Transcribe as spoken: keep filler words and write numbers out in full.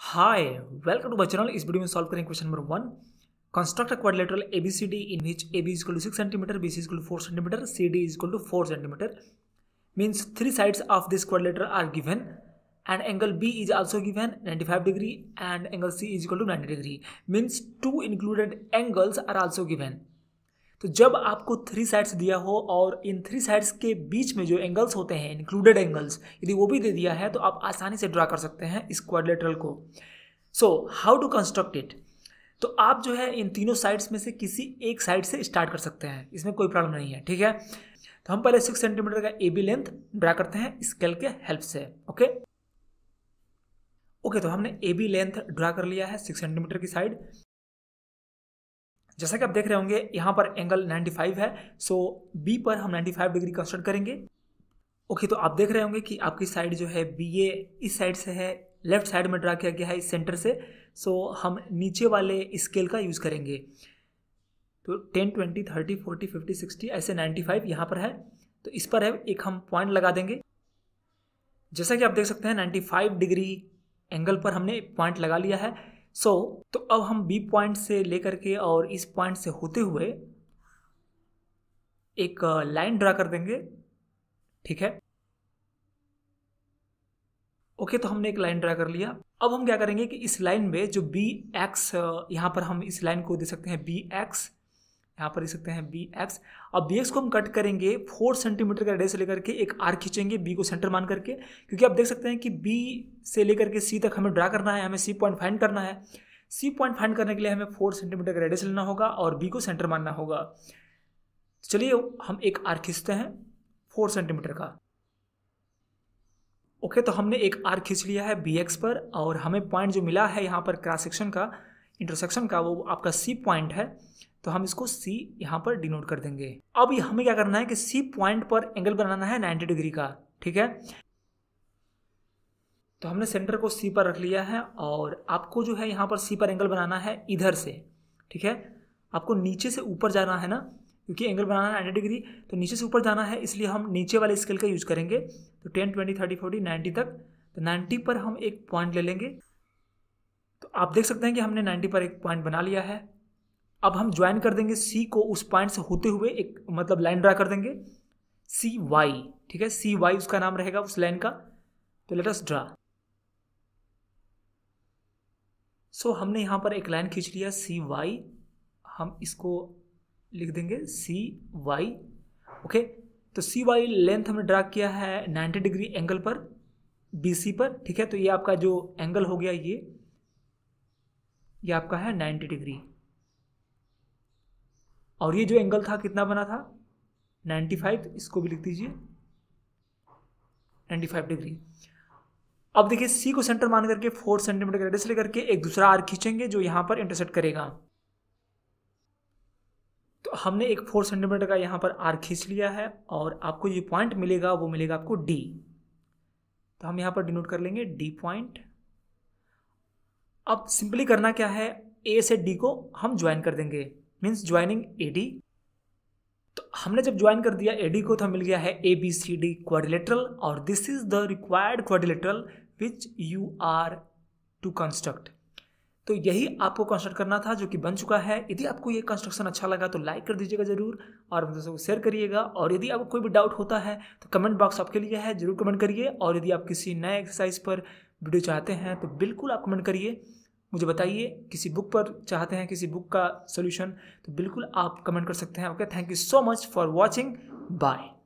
Hi, welcome to my channel. इस video में solve करेंगे question number one. Construct a quadrilateral ABCD in which A B is equal to six centimetre, B C is equal to four centimetre, C D is equal to four centimetre. Means three sides of this quadrilateral are given and angle B is also given ninety-five degree and angle C is equal to ninety degree. Means two included angles are also given. तो जब आपको three sides दिया हो और in three sides के बीच में जो angles होते हैं इंक्लूडेड एंगल्स, यदि वो भी दे दिया है तो आप आसानी से ड्रा कर सकते हैं इस क्वाड्रिलेटरल को। So how to construct it. तो आप जो है इन तीनों साइड्स में से किसी एक साइड से स्टार्ट कर सकते हैं, इसमें कोई प्रॉब्लम नहीं है, ठीक है। तो हम पहले सिक्स सेंटीमीटर का ए बी लेंथ ड्रा करते हैं स्केल के हेल्प से। ओके ओके okay, तो हमने ए बी लेंथ ड्रा कर लिया है सिक्स सेंटीमीटर की साइड। जैसा कि आप देख रहे होंगे यहाँ पर एंगल नाइन्टी फाइव है, सो बी पर हम नाइन्टी फाइव डिग्री कंस्ट्रक्ट करेंगे। ओके okay, तो आप देख रहे होंगे कि आपकी साइड जो है बी ए इस साइड से है, लेफ्ट साइड में ड्रा किया गया है इस सेंटर से। सो हम नीचे वाले स्केल का यूज़ करेंगे। तो ten twenty thirty forty fifty sixty ऐसे नाइन्टी फाइव यहाँ पर है, तो इस पर है एक हम पॉइंट लगा देंगे। जैसा कि आप देख सकते हैं नाइन्टी फाइव डिग्री एंगल पर हमने पॉइंट लगा लिया है। सो so, तो अब हम बी पॉइंट से लेकर के और इस पॉइंट से होते हुए एक लाइन ड्रा कर देंगे, ठीक है। ओके okay, तो हमने एक लाइन ड्रा कर लिया। अब हम क्या करेंगे कि इस लाइन में जो बी एक्स, यहाँ पर हम इस लाइन को दे सकते हैं बी एक्स, यहाँ पर दे सकते हैं बी एक्स। अब बी एक्स को हम कट करेंगे फोर सेंटीमीटर का रेडियस लेकर के, एक आर्क खींचेंगे बी को सेंटर मान करके, क्योंकि आप देख सकते हैं कि बी से लेकर के सी तक हमें ड्रा करना है, हमें सी पॉइंट फाइंड करना है। सी पॉइंट फाइंड करने के लिए हमें फोर सेंटीमीटर का रेडियस लेना होगा और बी को सेंटर मानना होगा। चलिए हम एक आर्क खींचते हैं फोर सेंटीमीटर का। ओके okay, तो हमने एक आर्क खींच लिया है बी एक्स पर और हमें पॉइंट जो मिला है यहाँ पर क्रॉस सेक्शन का, इंटरसेक्शन का, वो आपका सी पॉइंट है। तो हम इसको C यहाँ पर डिनोट कर देंगे। अब हमें क्या करना है कि C पॉइंट पर एंगल बनाना है नाइन्टी डिग्री का, ठीक है। तो हमने सेंटर को C पर रख लिया है और आपको जो है यहाँ पर C पर एंगल बनाना है इधर से, ठीक है। आपको नीचे से ऊपर जाना है ना, क्योंकि एंगल बनाना है नाइन्टी डिग्री, तो नीचे से ऊपर जाना है, इसलिए हम नीचे वाले स्केल का यूज करेंगे। तो ten twenty thirty forty ninety तक, तो नाइन्टी पर हम एक पॉइंट ले लेंगे। तो आप देख सकते हैं कि हमने नाइन्टी पर एक पॉइंट बना लिया है। अब हम ज्वाइन कर देंगे सी को उस पॉइंट से होते हुए, एक मतलब लाइन ड्रा कर देंगे सी वाई, ठीक है। सी वाई उसका नाम रहेगा उस लाइन का। तो लेट अस ड्रा। सो हमने यहाँ पर एक लाइन खींच लिया सी वाई, हम इसको लिख देंगे सी वाई। ओके, तो सी वाई लेंथ हमने ड्रा किया है नाइन्टी डिग्री एंगल पर बी सी पर, ठीक है। तो ये आपका जो एंगल हो गया ये ये आपका है नाइन्टी डिग्री, और ये जो एंगल था कितना बना था नाइन्टी फाइव, इसको भी लिख दीजिए नाइन्टी फाइव डिग्री। अब देखिए सी को सेंटर मान करके फोर सेंटीमीटर का रेडियस लेकर के एक दूसरा आर्क खींचेंगे जो यहां पर इंटरसेक्ट करेगा। तो हमने एक फोर सेंटीमीटर का यहां पर आर्क खींच लिया है और आपको ये पॉइंट मिलेगा वो मिलेगा आपको डी। तो हम यहां पर डिनोट कर लेंगे डी पॉइंट। अब सिंपली करना क्या है, ए से डी को हम ज्वाइन कर देंगे, मीन्स ज्वाइनिंग ए डी। तो हमने जब ज्वाइन कर दिया ए डी को तो मिल गया है A B C D quadrilateral, और this is the required quadrilateral which you are to construct. तो यही आपको कंस्ट्रक्ट करना था, जो कि बन चुका है। यदि आपको ये कंस्ट्रक्शन अच्छा लगा तो लाइक कर दीजिएगा जरूर और दोस्तों को शेयर करिएगा। और यदि आपको कोई भी डाउट होता है तो कमेंट बॉक्स आपके लिए है, जरूर कमेंट करिए। और यदि आप किसी नए एक्सरसाइज पर वीडियो चाहते हैं तो बिल्कुल आप कमेंट करिए, मुझे बताइए। किसी बुक पर चाहते हैं किसी बुक का सॉल्यूशन तो बिल्कुल आप कमेंट कर सकते हैं। Okay, thank you so much for watching, bye.